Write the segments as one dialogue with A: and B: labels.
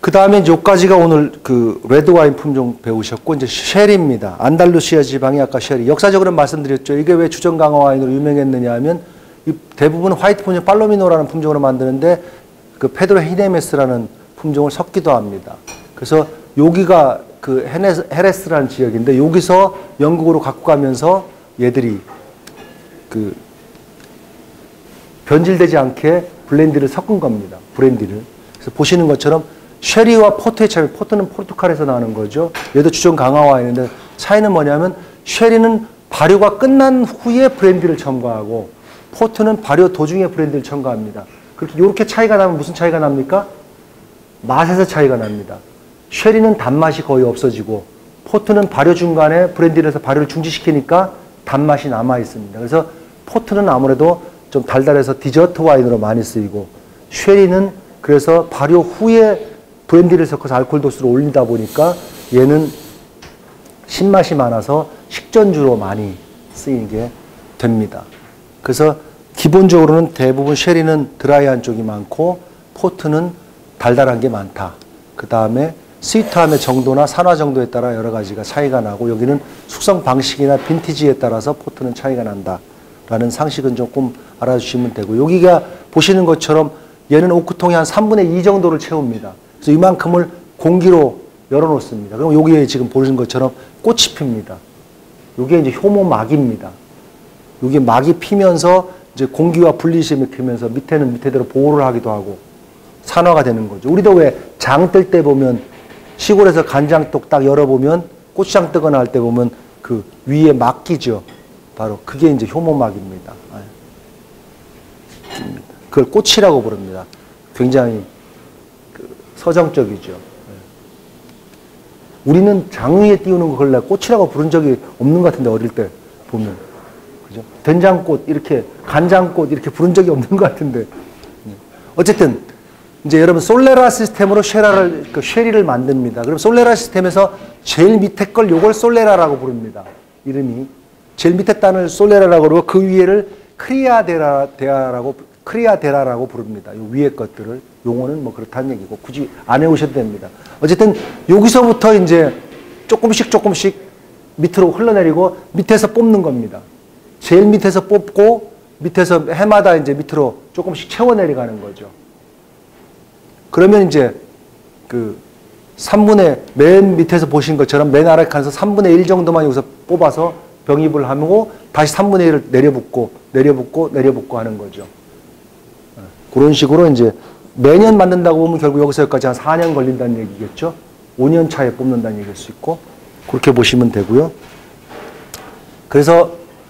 A: 그 다음에 이제 여기까지가 오늘 그 레드 와인 품종 배우셨고, 이제 쉐리입니다. 안달루시아 지방이 아까 쉐리. 역사적으로 말씀드렸죠. 이게 왜 주정 강화 와인으로 유명했느냐 하면, 이 대부분 화이트 품종 팔로미노라는 품종으로 만드는데, 그 페드로 히네메스라는 품종을 섞기도 합니다. 그래서 여기가 그 헤레스라는 지역인데, 여기서 영국으로 갖고 가면서 얘들이 그 변질되지 않게 블렌디를 섞은 겁니다. 브랜디를. 그래서 보시는 것처럼 쉐리와 포트의 차이, 포트는 포르투갈에서 나는 거죠. 얘도 주정 강화 와인인데 차이는 뭐냐면 쉐리는 발효가 끝난 후에 브랜디를 첨가하고 포트는 발효 도중에 브랜디를 첨가합니다. 그렇게 이렇게 차이가 나면 무슨 차이가 납니까? 맛에서 차이가 납니다. 쉐리는 단맛이 거의 없어지고 포트는 발효 중간에 브랜디를 해서 발효를 중지시키니까 단맛이 남아 있습니다. 그래서 포트는 아무래도 좀 달달해서 디저트 와인으로 많이 쓰이고 쉐리는 그래서 발효 후에 브랜디를 섞어서 알코올 도수를 올리다 보니까 얘는 신맛이 많아서 식전주로 많이 쓰이게 됩니다. 그래서 기본적으로는 대부분 쉐리는 드라이한 쪽이 많고 포트는 달달한 게 많다. 그 다음에 스위트함의 정도나 산화 정도에 따라 여러 가지가 차이가 나고 여기는 숙성 방식이나 빈티지에 따라서 포트는 차이가 난다. 라는 상식은 조금 알아주시면 되고 여기가 보시는 것처럼 얘는 오크통이 한 3분의 2 정도를 채웁니다. 그래서 이만큼을 공기로 열어놓습니다. 그럼 여기에 지금 보시는 것처럼 꽃이 핍니다. 이게 이제 효모막입니다. 이게 막이 피면서 이제 공기와 분리시키면서 밑에는 밑에대로 보호를 하기도 하고 산화가 되는 거죠. 우리도 왜 장 뜰 때 보면 시골에서 간장독 딱 열어보면 고추장 뜨거나 할 때 보면 그 위에 막 끼죠. 바로 그게 이제 효모막입니다. 그걸 꽃이라고 부릅니다. 굉장히 서정적이죠. 우리는 장 위에 띄우는 걸 원래 꽃이라고 부른 적이 없는 것 같은데 어릴 때 보면 그죠? 된장꽃 이렇게 간장꽃 이렇게 부른 적이 없는 것 같은데 어쨌든 이제 여러분 솔레라 시스템으로 쉐리를 만듭니다. 그럼 솔레라 시스템에서 제일 밑에 걸 요걸 솔레라라고 부릅니다. 이름이 제일 밑에 단을 솔레라라고 그러고 그 위에를 크리아데라라고 부릅니다. 요 위에 것들을 용어는 뭐 그렇다는 얘기고 굳이 안 해오셔도 됩니다. 어쨌든 여기서부터 이제 조금씩 밑으로 흘러내리고 밑에서 뽑는 겁니다. 제일 밑에서 뽑고 밑에서 해마다 이제 밑으로 조금씩 채워내려가는 거죠. 그러면 이제 그 맨 밑에서 보신 것처럼 맨 아래 칸에서 3분의 1 정도만 여기서 뽑아서 병입을 하고 다시 3분의 1을 내려붓고 하는 거죠. 그런 식으로 이제 매년 만든다고 보면 결국 여기서 여기까지 한 4년 걸린다는 얘기겠죠. 5년 차에 뽑는다는 얘기일 수 있고 그렇게 보시면 되고요. 그래서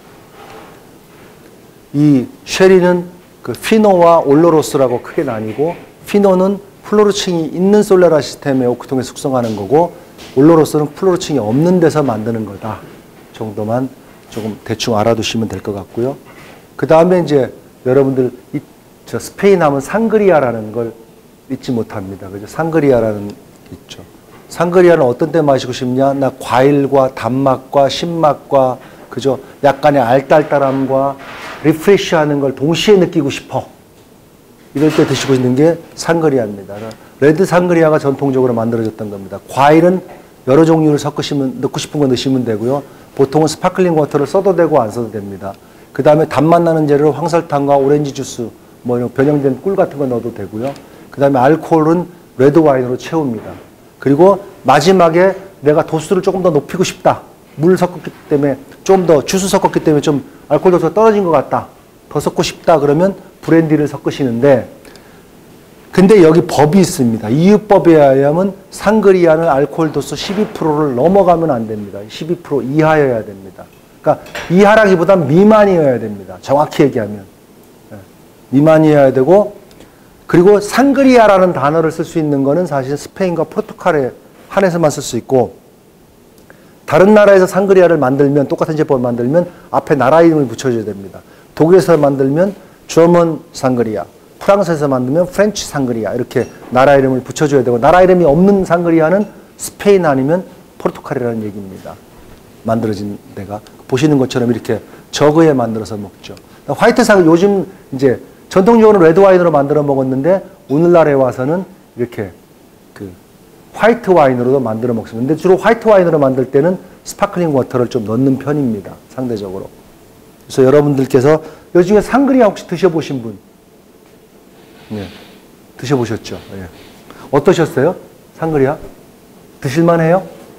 A: 이 쉐리는 그 피노와 올로로스라고 크게 나뉘고 피노는 플로르층이 있는 솔레라 시스템의 오크통에 숙성하는 거고 올로로스는 플로르층이 없는 데서 만드는 거다 정도만 조금 대충 알아두시면 될 것 같고요. 그 다음에 이제 여러분들 저 스페인 하면 상그리아라는 걸 잊지 못합니다. 그죠? 상그리아라는 게 있죠. 상그리아는 어떤 때 마시고 싶냐? 나 과일과 단맛과 신맛과 그죠? 약간의 알딸딸함과 리프레시하는 걸 동시에 느끼고 싶어. 이럴 때 드시고 있는 게 상그리아입니다. 레드 상그리아가 전통적으로 만들어졌던 겁니다. 과일은 여러 종류를 넣고 싶은 거 넣으시면 되고요. 보통은 스파클링 워터를 써도 되고 안 써도 됩니다. 그 다음에 단맛 나는 재료 황설탕과 오렌지 주스 뭐 이런 변형된 꿀 같은 거 넣어도 되고요. 그 다음에 알코올은 레드 와인으로 채웁니다. 그리고 마지막에 내가 도수를 조금 더 높이고 싶다. 물 섞었기 때문에 좀 더 주스 섞었기 때문에 좀 알코올 도수가 떨어진 것 같다. 더 섞고 싶다 그러면 브랜디를 섞으시는데 근데 여기 법이 있습니다. 이유법에 의하면 상그리아는 알코올 도수 12%를 넘어가면 안 됩니다. 12% 이하여야 됩니다. 그러니까 이하라기보단 미만이어야 됩니다. 정확히 얘기하면. 미만이어야 되고 그리고 상그리아라는 단어를 쓸 수 있는 거는 사실 스페인과 포르투갈에 한해서만 쓸 수 있고 다른 나라에서 상그리아를 만들면 똑같은 제품을 만들면 앞에 나라 이름을 붙여줘야 됩니다. 독일에서 만들면 저먼 상그리아, 프랑스에서 만들면 프렌치 상그리아 이렇게 나라 이름을 붙여줘야 되고 나라 이름이 없는 상그리아는 스페인 아니면 포르투갈이라는 얘기입니다. 만들어진 데가 보시는 것처럼 이렇게 저그에 만들어서 먹죠. 화이트 상 요즘 이제 전통적으로 레드 와인으로 만들어 먹었는데 오늘날에 와서는 이렇게 그 화이트 와인으로도 만들어 먹습니다. 근데 주로 화이트 와인으로 만들 때는 스파클링 워터를 좀 넣는 편입니다. 상대적으로. 그래서 여러분들께서 요즘에 상그리아 혹시 드셔보신 분? 네. 드셔보셨죠? 네. 어떠셨어요? 상그리아? 드실만해요?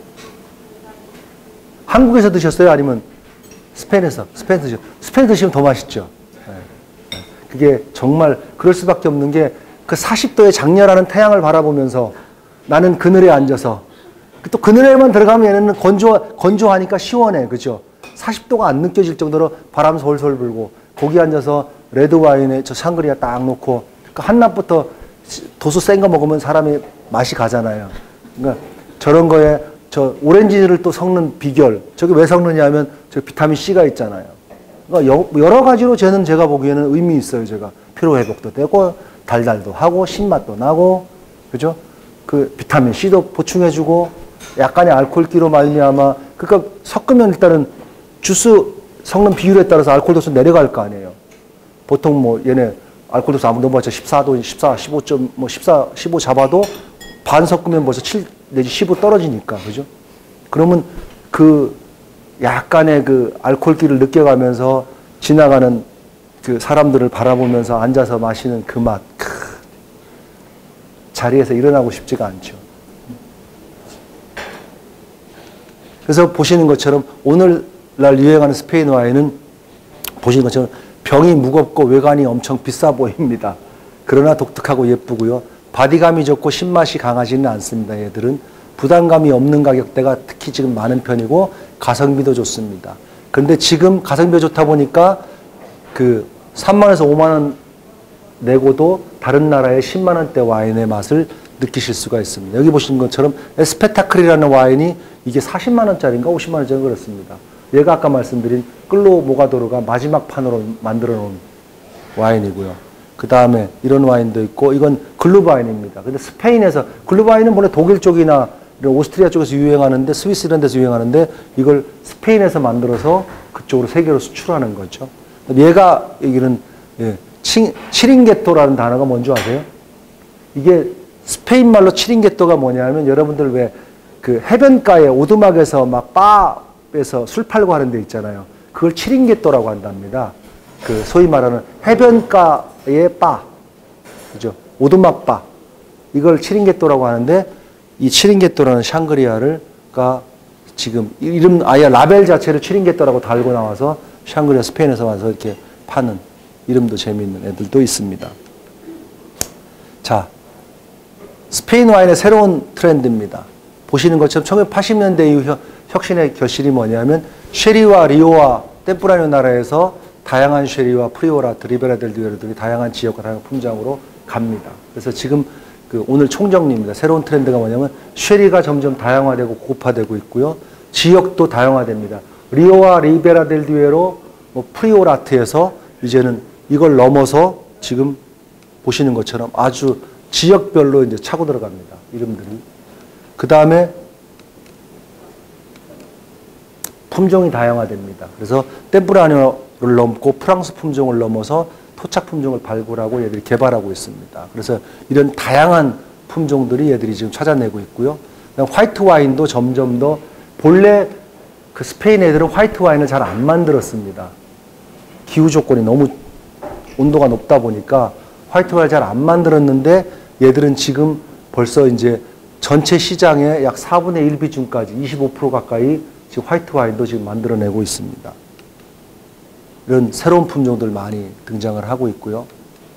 A: 한국에서 드셨어요? 아니면 스페인에서? 스페인 드시면 더 맛있죠? 네. 그게 정말 그럴 수밖에 없는 게 그 40도의 장렬하는 태양을 바라보면서 나는 그늘에 앉아서 또 그늘에만 들어가면 얘는 건조하니까 시원해. 그죠? 40도가 안 느껴질 정도로 바람 솔솔 불고 거기 앉아서 레드 와인에 저 상그리아 딱 놓고 그 한낮부터 도수 센 거 먹으면 사람이 맛이 가잖아요. 그러니까 저런 거에 저 오렌지를 또 섞는 비결. 저게 왜 섞느냐 하면 저 비타민 C가 있잖아요. 그러니까 여러 가지로 제가 보기에는 의미 있어요. 제가 피로 회복도 되고 달달도 하고 신맛도 나고 그죠? 그 비타민 C도 보충해주고 약간의 알코올기로 말미암아 그러니까 섞으면 일단은 주스 섞는 비율에 따라서 알코올 도수 내려갈 거 아니에요. 보통 뭐 얘네 알코올 도수 아무 넘어봤자 14도, 14, 15점 뭐 14, 15 잡아도 반 섞으면 벌써 7 내지 15 떨어지니까 그죠? 그러면 그 약간의 그 알코올기를 느껴가면서 지나가는 그 사람들을 바라보면서 앉아서 마시는 그 맛. 자리에서 일어나고 싶지가 않죠. 그래서 보시는 것처럼 오늘날 유행하는 스페인 와인은 보시는 것처럼 병이 무겁고 외관이 엄청 비싸 보입니다. 그러나 독특하고 예쁘고요. 바디감이 좋고 신맛이 강하지는 않습니다. 얘들은 부담감이 없는 가격대가 특히 지금 많은 편이고 가성비도 좋습니다. 그런데 지금 가성비가 좋다 보니까 그 3만원에서 5만원 내고도 다른 나라의 10만원대 와인의 맛을 느끼실 수가 있습니다. 여기 보시는 것처럼 에스페타클이라는 와인이 이게 40만원짜리인가 50만원짜리 그렇습니다. 얘가 아까 말씀드린 끌로 모가도르가 마지막 판으로 만들어 놓은 와인이고요. 그 다음에 이런 와인도 있고 이건 글루바인입니다. 근데 스페인에서 글루바인은 원래 독일 쪽이나 오스트리아 쪽에서 유행하는데 스위스 이런 데서 유행하는데 이걸 스페인에서 만들어서 그쪽으로 세계로 수출하는 거죠. 얘가 여기는 치링게토라는 단어가 뭔지 아세요? 이게 스페인 말로 치링게토가 뭐냐면 여러분들 왜 그 해변가에 오두막에서 막 바에서 술 팔고 하는 데 있잖아요. 그걸 치링게토라고 한답니다. 그 소위 말하는 해변가의 바, 그죠? 오두막 바. 이걸 치링게토라고 하는데 이 치링게토라는 샹그리아가 지금 이름 아예 라벨 자체를 치링게토라고 달고 나와서 샹그리아 스페인에서 와서 이렇게 파는 이름도 재미있는 애들도 있습니다. 자, 스페인 와인의 새로운 트렌드입니다. 보시는 것처럼 1980년대 이후 혁신의 결실이 뭐냐면 쉐리와 리오와 템프라뇨 나라에서 다양한 쉐리와 프리오라트, 리베라 델 듀에로 등의 다양한 지역과 다양한 품종으로 갑니다. 그래서 지금 그 오늘 총정리입니다. 새로운 트렌드가 뭐냐면 쉐리가 점점 다양화되고 고급화되고 있고요. 지역도 다양화됩니다. 리오와 리베라 델 듀에로 뭐 프리오라트에서 이제는 이걸 넘어서 지금 보시는 것처럼 아주 지역별로 이제 차고 들어갑니다. 이름들이. 그 다음에 품종이 다양화됩니다. 그래서 템프라뇨를 넘고 프랑스 품종을 넘어서 토착 품종을 발굴하고 얘들이 개발하고 있습니다. 그래서 이런 다양한 품종들이 얘들이 지금 찾아내고 있고요. 화이트 와인도 점점 더 본래 그 스페인 애들은 화이트 와인을 잘 안 만들었습니다. 기후 조건이 너무 온도가 높다 보니까 화이트 와인을 잘 안 만들었는데 얘들은 지금 벌써 이제 전체 시장의 약 4분의 1 비중까지 25% 가까이 지금 화이트 와인도 지금 만들어내고 있습니다. 이런 새로운 품종들 많이 등장을 하고 있고요.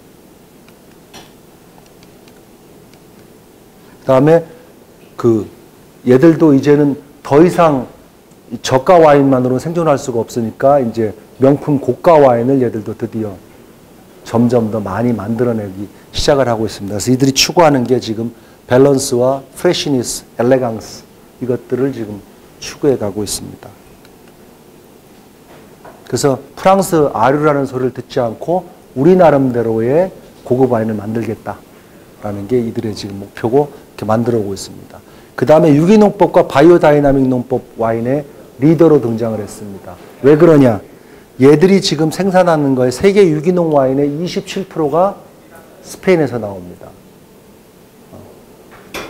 A: 그 다음에 그 얘들도 이제는 더 이상 저가 와인만으로는 생존할 수가 없으니까 이제 명품 고가 와인을 얘들도 드디어 점점 더 많이 만들어내기 시작을 하고 있습니다. 그래서 이들이 추구하는 게 지금 밸런스와 프레시니스, 엘레강스 이것들을 지금 추구해 가고 있습니다. 그래서 프랑스 아류라는 소리를 듣지 않고 우리 나름대로의 고급 와인을 만들겠다라는 게 이들의 지금 목표고 이렇게 만들어 오고 있습니다. 그 다음에 유기농법과 바이오다이나믹 농법 와인의 리더로 등장을 했습니다. 왜 그러냐? 얘들이 지금 생산하는 거에 세계 유기농 와인의 27%가 스페인에서 나옵니다.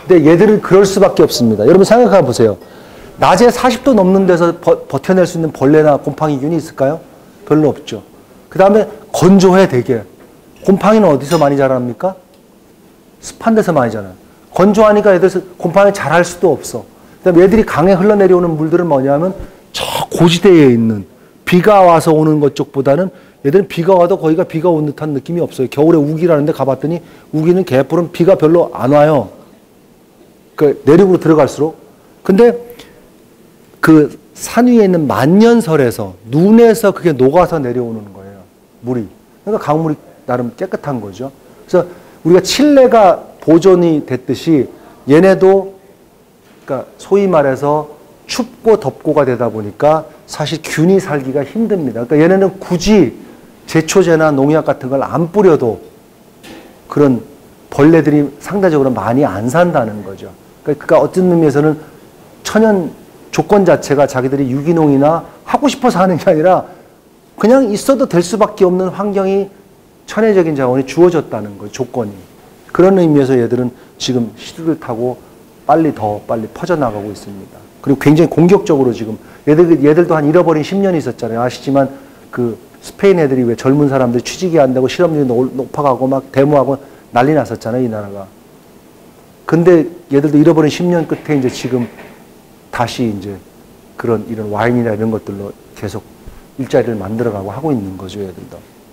A: 근데 얘들은 그럴 수밖에 없습니다. 여러분 생각해 보세요. 낮에 40도 넘는 데서 버텨낼 수 있는 벌레나 곰팡이균이 있을까요? 별로 없죠. 그 다음에 건조해 되게. 곰팡이는 어디서 많이 자랍니까? 습한 데서 많이 자라요. 건조하니까 애들 곰팡이 자랄 수도 없어. 그 다음에 얘들이 강에 흘러내려오는 물들은 뭐냐면 저 고지대에 있는 비가 와서 오는 것 쪽보다는 얘들은 비가 와도 거기가 비가 온 듯한 느낌이 없어요. 겨울에 우기라는 데 가봤더니 우기는 개뿔은 비가 별로 안 와요. 그 내륙으로 들어갈수록. 근데 그 산 위에 있는 만년설에서 눈에서 그게 녹아서 내려오는 거예요. 물이. 그러니까 강물이 나름 깨끗한 거죠. 그래서 우리가 칠레가 보존이 됐듯이 얘네도 그러니까 소위 말해서 춥고 덥고가 되다 보니까 사실 균이 살기가 힘듭니다. 그러니까 얘네는 굳이 제초제나 농약 같은 걸 안 뿌려도 그런 벌레들이 상대적으로 많이 안 산다는 거죠. 그러니까 어떤 의미에서는 천연 조건 자체가 자기들이 유기농이나 하고 싶어서 하는 게 아니라 그냥 있어도 될 수밖에 없는 환경이 천혜적인 자원이 주어졌다는 거예요. 조건이. 그런 의미에서 얘들은 지금 시두를 타고 더 빨리 퍼져나가고 있습니다. 그리고 굉장히 공격적으로 지금 얘들도 한 잃어버린 10년이 있었잖아요. 아시지만 그 스페인 애들이 왜 젊은 사람들 취직이 안 되고 실업률이 높아가고 막 데모하고 난리 났었잖아요. 이 나라가. 근데 얘들도 잃어버린 10년 끝에 이제 지금 다시 이제 이런 와인이나 이런 것들로 계속 일자리를 만들어가고 하고 있는 거죠, 얘들도.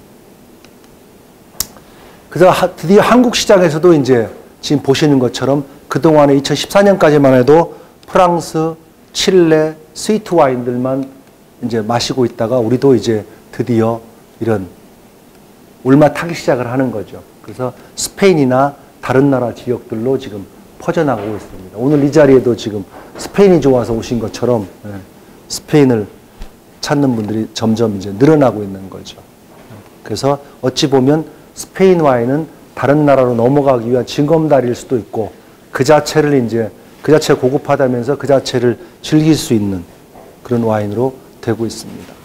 A: 그래서 드디어 한국 시장에서도 이제 지금 보시는 것처럼 그동안에 2014년까지만 해도 프랑스, 칠레, 스위트 와인들만 이제 마시고 있다가 우리도 이제 드디어 이런 올라타기 시작을 하는 거죠. 그래서 스페인이나 다른 나라 지역들로 지금 퍼져나가고 있습니다. 오늘 이 자리에도 지금 스페인이 좋아서 오신 것처럼 스페인을 찾는 분들이 점점 이제 늘어나고 있는 거죠. 그래서 어찌 보면 스페인 와인은 다른 나라로 넘어가기 위한 징검다리일 수도 있고 그 자체를 이제 그 자체가 고급하다면서 그 자체를 즐길 수 있는 그런 와인으로 되고 있습니다.